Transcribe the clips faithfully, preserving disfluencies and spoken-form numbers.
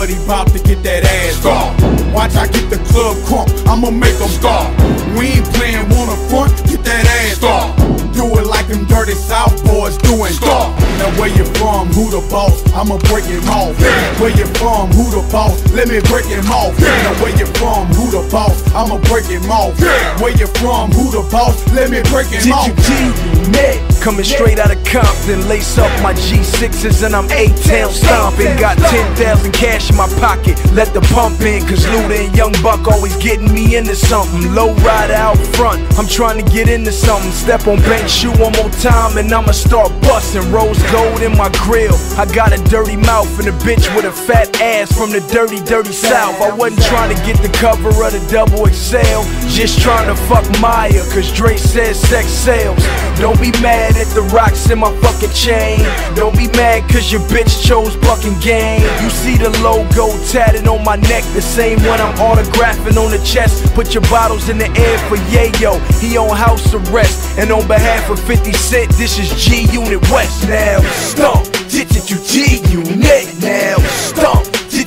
but he bout to get that ass off. Watch I get the club crunk, I'ma make them stop. We ain't playing wanna front, get that ass off. Do it like them dirty South boys doing. Stop. Now where you from, who the boss? I'ma break him off. Where you from, who the boss? Let me break him off. Now where you from, who the boss? I'ma break him off. Where you from, who the boss? Let me break him off. Coming straight out of Compton, lace up my G sixes and I'm A-Town stomping. Got ten thousand cash in my pocket, let the pump in, cause Luda and Young Buck always getting me into something. Low rider out front, I'm trying to get into something. Step on bank shoe one more time and I'ma start busting. Rose gold in my grill, I got a dirty mouth and a bitch with a fat ass from the dirty, dirty South. I wasn't trying to get the cover of the double X L, just trying to fuck Maya, cause Dre says sex sells. Don't be mad at the rocks in my fucking chain. Don't be mad cause your bitch chose fucking game. You see the logo tatted on my neck, the same one I'm autographing on the chest. Put your bottles in the air for Yayo, he on house arrest. And on behalf of fifty cent, this is G Unit West. Now stomp, G Unit. Now stomp,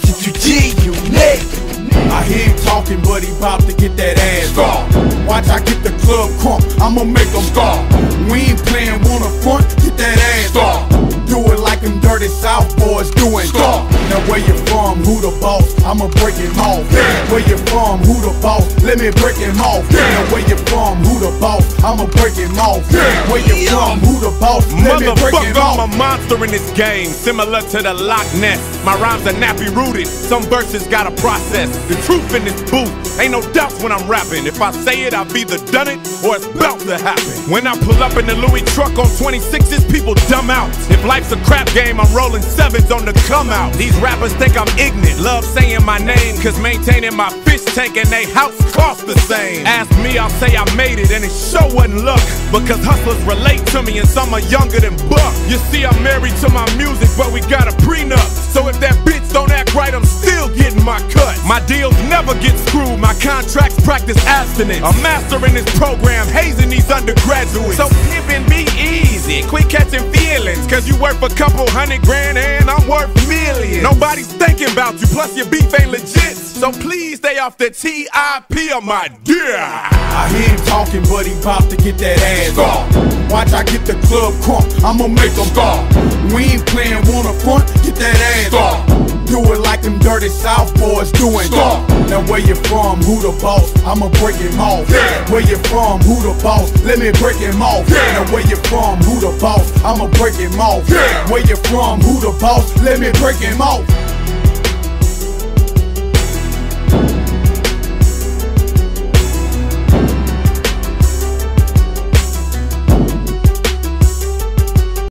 G Unit. I hear him talking, but he bout to get that ass off. Watch I get the club crunk, I'ma make them stop. We ain't playing wanna front, get that ass off. Do it like them dirty South boys doing. Stop. Now where you from, who the boss? I'ma break him off. Where you from, who the boss? Let me break him off. Now where you from, who the boss? I'ma break him off. Where you from, who the boss? Let me break him off. I'm a monster in this game, similar to the Loch Ness. My rhymes are nappy rooted, some verses gotta process. The truth in this booth, ain't no doubts when I'm rapping. If I say it, I've either done it or it's about to happen. When I pull up in the Louis truck on twenty-sixes, people dumb out. If life's a crap game, I'm rolling sevens on the come out. These rappers think I'm ignorant, love saying my name, cause maintaining my fish tank and they house cost the same. Ask me, I'll say I made it and it sure wasn't luck, because hustlers relate to me and some are younger than Buck. You see, I'm married to my music, but we got a prenup, so if that bitch don't act right, I'm still getting my cut. My deals never get screwed, my contracts practice abstinence. A master in this program, hazing these undergraduates. So pimpin' be easy, quit catching feelings, cause you worth a couple hundred grand and I'm worth millions. Nobody's thinking about you, plus your beef ain't legit, so please stay off the T I P of my dear. I hear him talking, but he bout to get that ass off. Watch I get the club crunk, I'ma make them stop. We ain't playing wanna front, get that ass off. Do it like them dirty South boys doing. Stop. Now where you from, who the boss? I'ma break him off. Where you from, who the boss? Let me break him off. Now where you from, who the boss? I'ma break him off. Where you from, who the boss? Let me break him off.